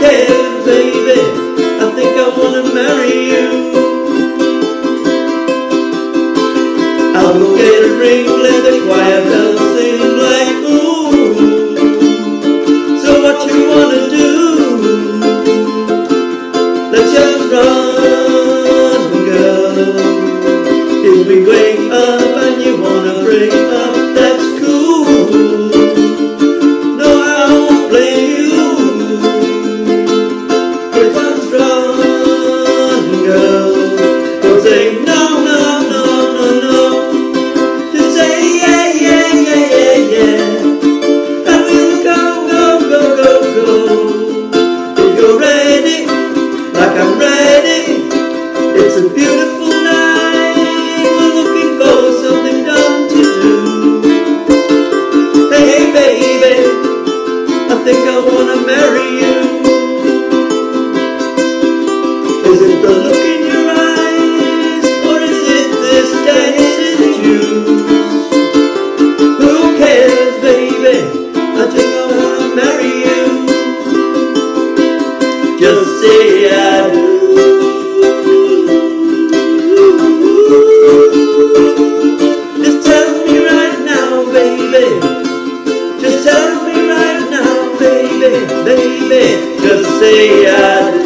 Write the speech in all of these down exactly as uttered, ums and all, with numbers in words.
cares, baby? I think I wanna marry you. I'll go get a ring, let the choir bells sing like ooh. So what you wanna do? Let's just run, girl. If we wake up and you wanna break up, that's cool. No, I won't blame you. If I'm strong, girl, don't say no, no, no, no, no. Just say yeah, yeah, yeah, yeah, yeah. And we'll go, go, go, go, go. If you're ready, like I'm ready, it's a beautiful night. We're looking for something dumb to do. Hey baby, I think I wanna marry you. Is it the look in your eyes, or is it this dancing juice? Who cares, baby? I think I wanna marry you. Just say I do. Just tell me right now, baby. Just tell me right now, baby, baby. Just say I do.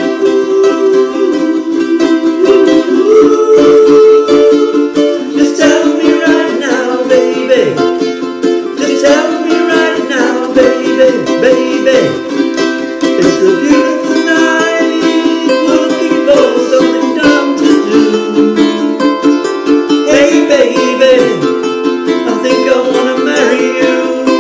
Just tell me right now, baby. Just tell me right now, baby, baby. It's a beautiful night. We're looking for something dumb to do. Hey baby, I think I wanna marry you.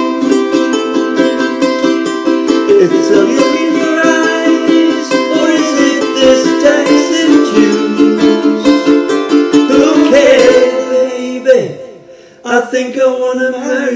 It's a look in your eyes, or is it this dancing juice? Who cares, baby? I think I wanna marry you.